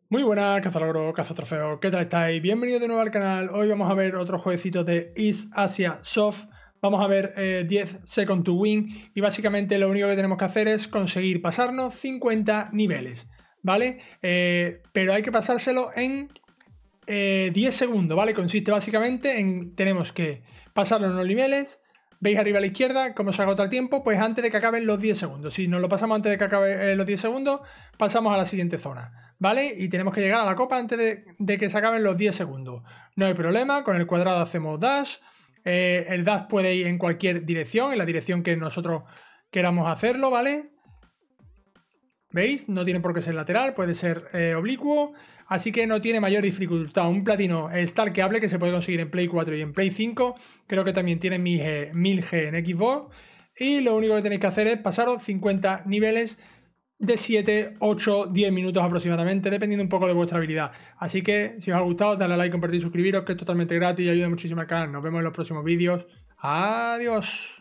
Muy buenas, cazalogro, cazatrofeo, ¿qué tal estáis? Bienvenidos de nuevo al canal. Hoy vamos a ver otro jueguecito de East Asia Soft. Vamos a ver 10 Second to Win y básicamente lo único que tenemos que hacer es conseguir pasarnos 50 niveles, ¿vale? Pero hay que pasárselo en 10 segundos, ¿vale? Consiste básicamente en tenemos que pasarlo en los niveles. ¿Veis arriba a la izquierda cómo se agota el tiempo? Pues antes de que acaben los 10 segundos. Si nos lo pasamos antes de que acaben los 10 segundos, pasamos a la siguiente zona, ¿vale? Y tenemos que llegar a la copa antes de que se acaben los 10 segundos. No hay problema, con el cuadrado hacemos dash. El dash puede ir en cualquier dirección, en la dirección que nosotros queramos hacerlo, ¿vale? ¿Veis? No tiene por qué ser lateral, puede ser oblicuo, así que no tiene mayor dificultad. Un platino stalkeable que se puede conseguir en Play 4 y en Play 5, creo que también tiene 1000G en Xbox, y lo único que tenéis que hacer es pasaros 50 niveles de 7, 8, 10 minutos aproximadamente, dependiendo un poco de vuestra habilidad. Así que si os ha gustado, dale a like, compartir, suscribiros, que es totalmente gratis y ayuda muchísimo al canal. Nos vemos en los próximos vídeos. Adiós.